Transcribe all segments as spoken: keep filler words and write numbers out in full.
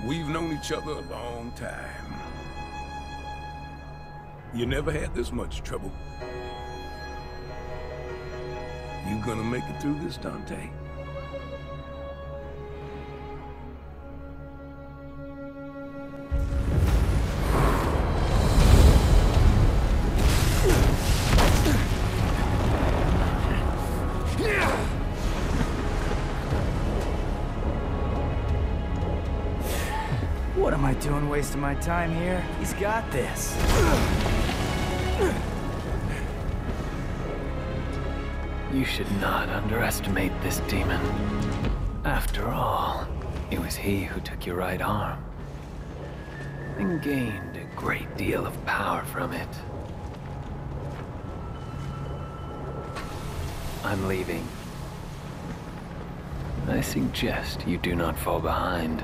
We've known each other a long time. You never had this much trouble. You gonna make it through this, Dante? What am I doing wasting my time here? He's got this. You should not underestimate this demon. After all, it was he who took your right arm and gained a great deal of power from it. I'm leaving. I suggest you do not fall behind.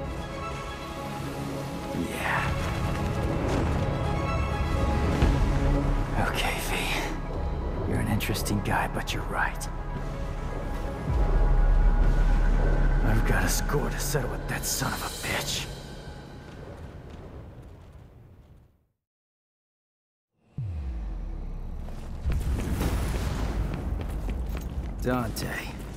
Yeah. Okay, V. You're an interesting guy, but you're right. I've got a score to settle with that son of a bitch. Dante.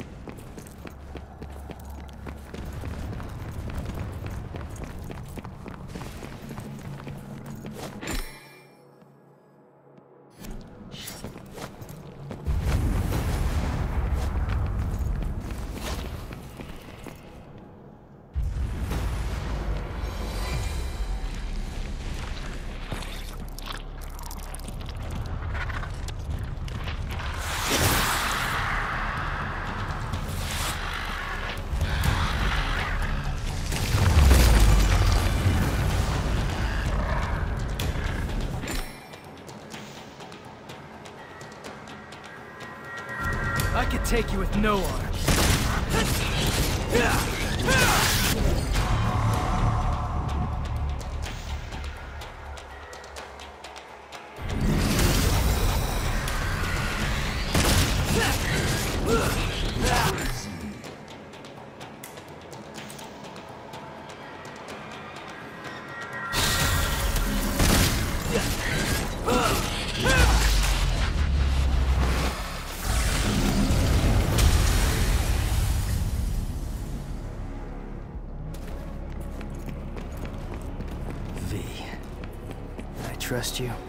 I could take you with no arms. V, I trust you.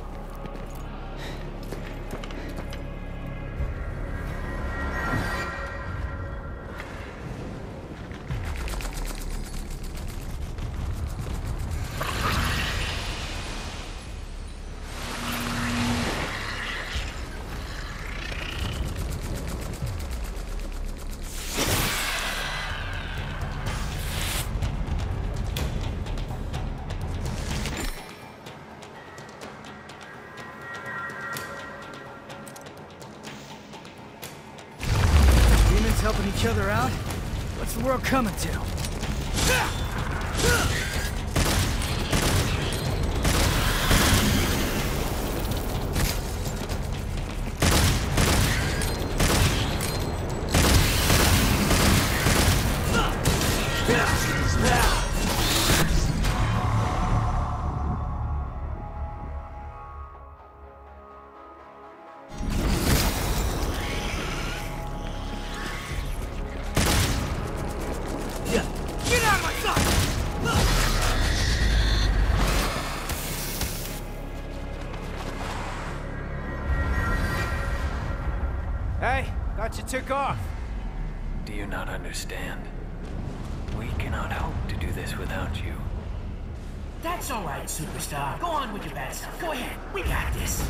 Helping each other out? What's the world coming to? Hey, thought you took off. Do you not understand? We cannot hope to do this without you. That's all right, superstar. Go on with your bad stuff. Go ahead. We got this.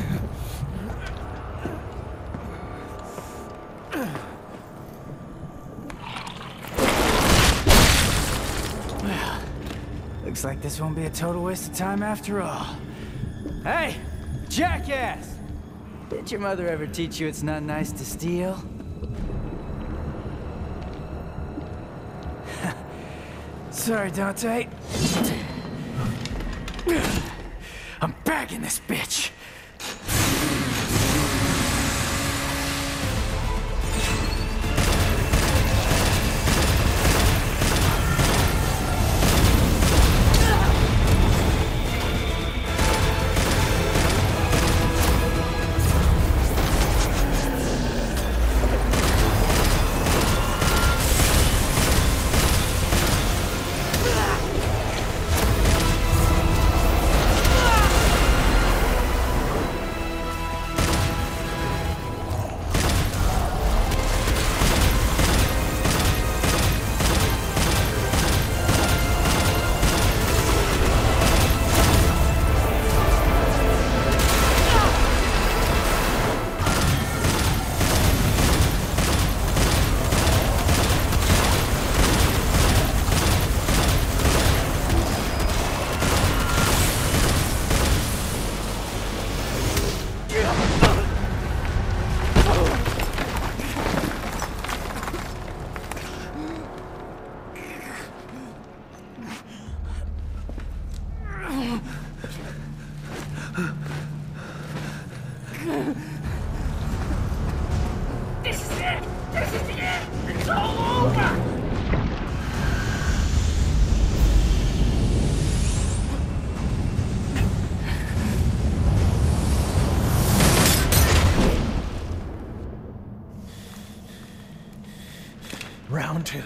Well, looks like this won't be a total waste of time after all. Hey, jackass! Did your mother ever teach you it's not nice to steal? Sorry, Dante. I'm bagging this bitch. This is it! This is it! It's all over! Round two.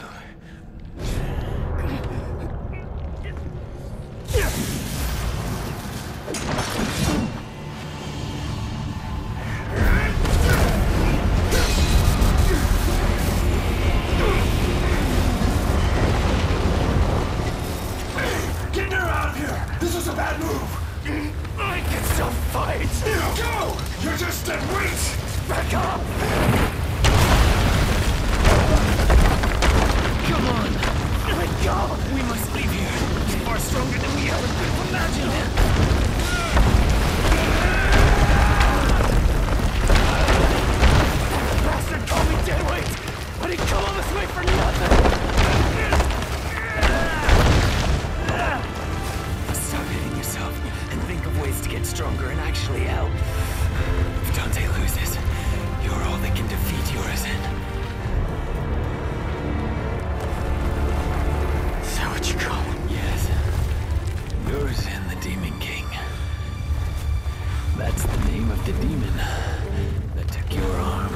Get her out of here! This is a bad move! I can still fight! Go! You're just dead weight! Back up! Come on! Let go! We must leave here. It's far stronger than we ever could have imagined. Bastard called me dead weight! I didn't come all this way for nothing! Stop hitting yourself and think of ways to get stronger and actually help. If Dante loses, you're all that can defeat Urizen. Is that what you call him? Yes. Urizen, the Demon King. That's the name of the demon that took your arm.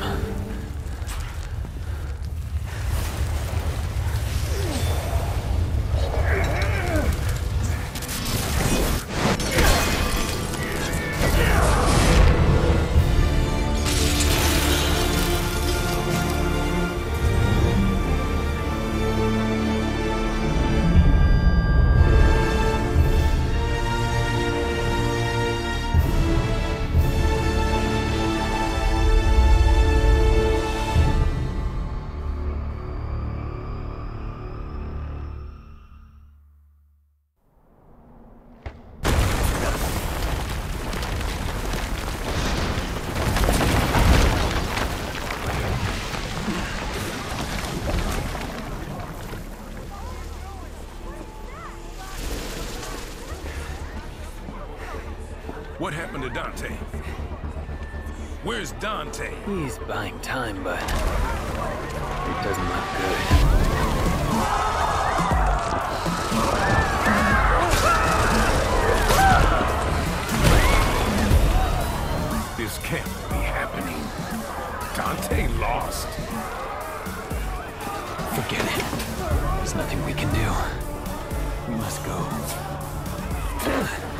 What happened to Dante? Where's Dante? He's buying time, but it doesn't look good. This can't be happening. Dante lost. Forget it. There's nothing we can do. We must go.